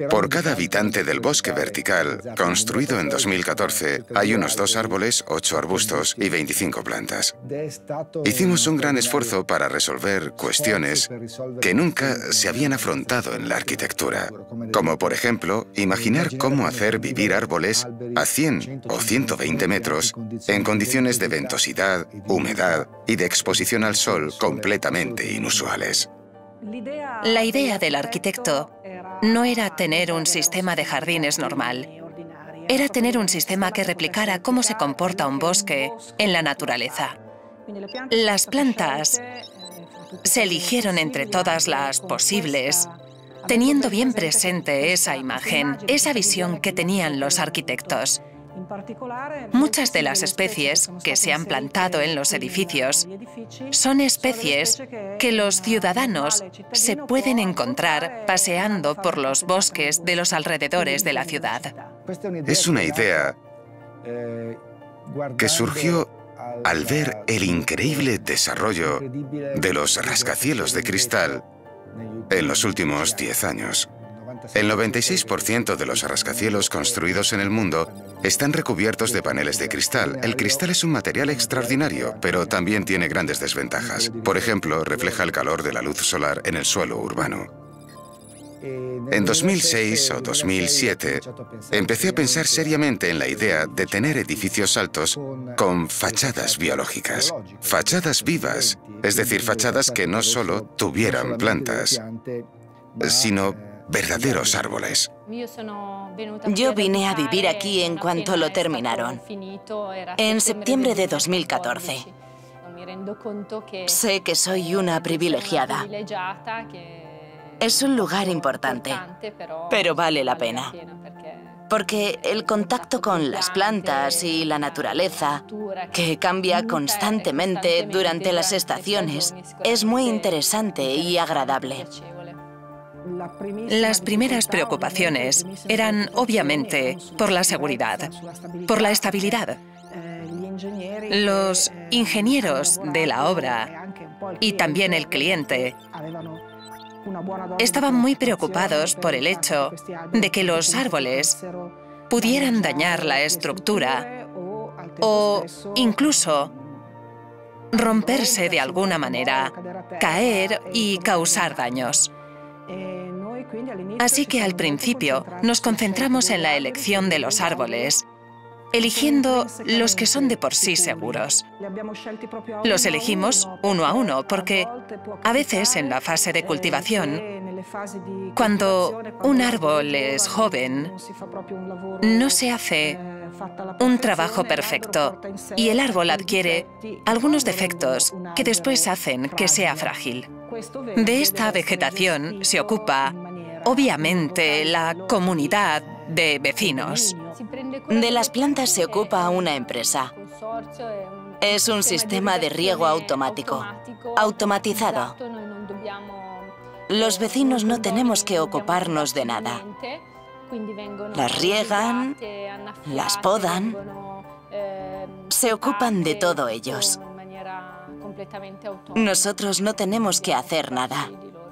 Por cada habitante del bosque vertical, construido en 2014, hay unos 2 árboles, 8 arbustos y 25 plantas. Hicimos un gran esfuerzo para resolver cuestiones que nunca se habían afrontado en la arquitectura, como por ejemplo, imaginar cómo hacer vivir árboles a 100 o 120 metros en condiciones de ventosidad, humedad y de exposición al sol completamente inusuales. La idea del arquitecto no era tener un sistema de jardines normal. Era tener un sistema que replicara cómo se comporta un bosque en la naturaleza. Las plantas se eligieron entre todas las posibles, teniendo bien presente esa imagen, esa visión que tenían los arquitectos. Muchas de las especies que se han plantado en los edificios son especies que los ciudadanos se pueden encontrar paseando por los bosques de los alrededores de la ciudad. Es una idea que surgió al ver el increíble desarrollo de los rascacielos de cristal en los últimos 10 años. El 96% de los rascacielos construidos en el mundo están recubiertos de paneles de cristal. El cristal es un material extraordinario, pero también tiene grandes desventajas. Por ejemplo, refleja el calor de la luz solar en el suelo urbano. En 2006 o 2007, empecé a pensar seriamente en la idea de tener edificios altos con fachadas biológicas, fachadas vivas, es decir, fachadas que no solo tuvieran plantas, sino verdaderos árboles. Yo vine a vivir aquí en cuanto lo terminaron, en septiembre de 2014. Sé que soy una privilegiada. Es un lugar importante, pero vale la pena. Porque el contacto con las plantas y la naturaleza, que cambia constantemente durante las estaciones, es muy interesante y agradable. Las primeras preocupaciones eran, obviamente, por la seguridad, por la estabilidad. Los ingenieros de la obra y también el cliente estaban muy preocupados por el hecho de que los árboles pudieran dañar la estructura o incluso romperse de alguna manera, caer y causar daños. Así que al principio nos concentramos en la elección de los árboles, eligiendo los que son de por sí seguros. Los elegimos uno a uno porque a veces en la fase de cultivación, cuando un árbol es joven, no se hace un trabajo perfecto y el árbol adquiere algunos defectos que después hacen que sea frágil. De esta vegetación se ocupa, obviamente, la comunidad de vecinos. De las plantas se ocupa una empresa. Es un sistema de riego automático, automatizado. Los vecinos no tenemos que ocuparnos de nada. Las riegan, las podan, se ocupan de todo ellos. Nosotros no tenemos que hacer nada.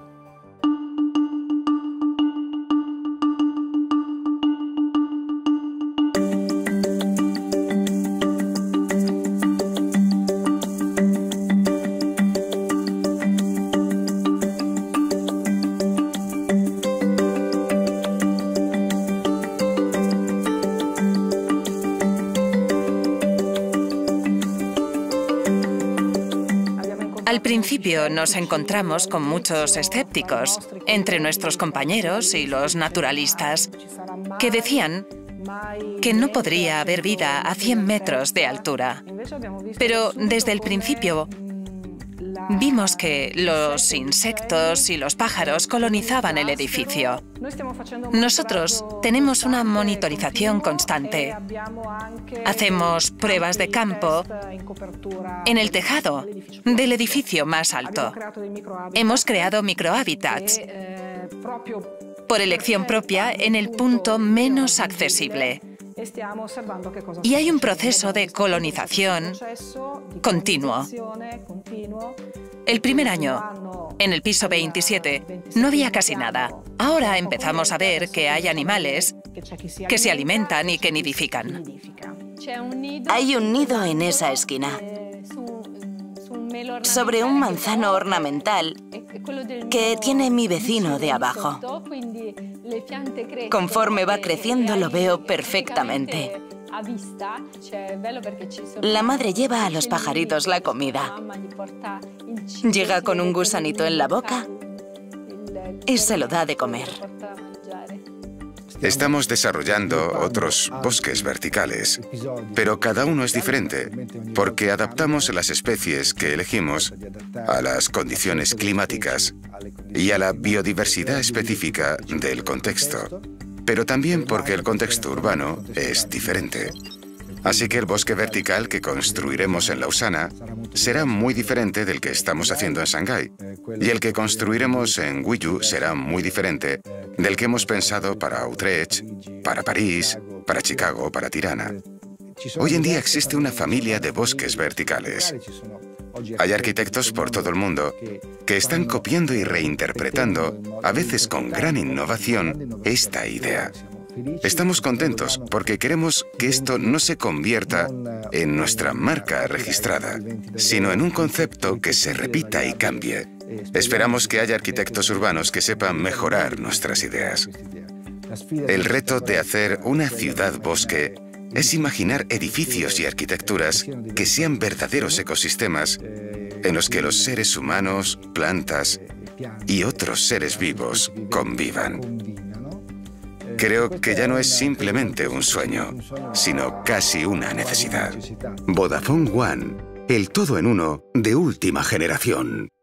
Al principio nos encontramos con muchos escépticos entre nuestros compañeros y los naturalistas que decían que no podría haber vida a 100 metros de altura. Pero desde el principio vimos que los insectos y los pájaros colonizaban el edificio. Nosotros tenemos una monitorización constante. Hacemos pruebas de campo en el tejado del edificio más alto. Hemos creado microhábitats por elección propia en el punto menos accesible. Y hay un proceso de colonización continuo. El primer año, en el piso 27, no había casi nada. Ahora empezamos a ver que hay animales que se alimentan y que nidifican. Hay un nido en esa esquina, sobre un manzano ornamental que tiene mi vecino de abajo. Conforme va creciendo lo veo perfectamente. La madre lleva a los pajaritos la comida. Llega con un gusanito en la boca y se lo da de comer. Estamos desarrollando otros bosques verticales, pero cada uno es diferente, porque adaptamos las especies que elegimos a las condiciones climáticas y a la biodiversidad específica del contexto, pero también porque el contexto urbano es diferente. Así que el bosque vertical que construiremos en Lausana será muy diferente del que estamos haciendo en Shanghái, y el que construiremos en Wuyu será muy diferente del que hemos pensado para Utrecht, para París, para Chicago, para Tirana. Hoy en día existe una familia de bosques verticales. Hay arquitectos por todo el mundo que están copiando y reinterpretando, a veces con gran innovación, esta idea. Estamos contentos porque queremos que esto no se convierta en nuestra marca registrada, sino en un concepto que se repita y cambie. Esperamos que haya arquitectos urbanos que sepan mejorar nuestras ideas. El reto de hacer una ciudad-bosque es imaginar edificios y arquitecturas que sean verdaderos ecosistemas en los que los seres humanos, plantas y otros seres vivos convivan. Creo que ya no es simplemente un sueño, sino casi una necesidad. Vodafone One, el todo en uno de última generación.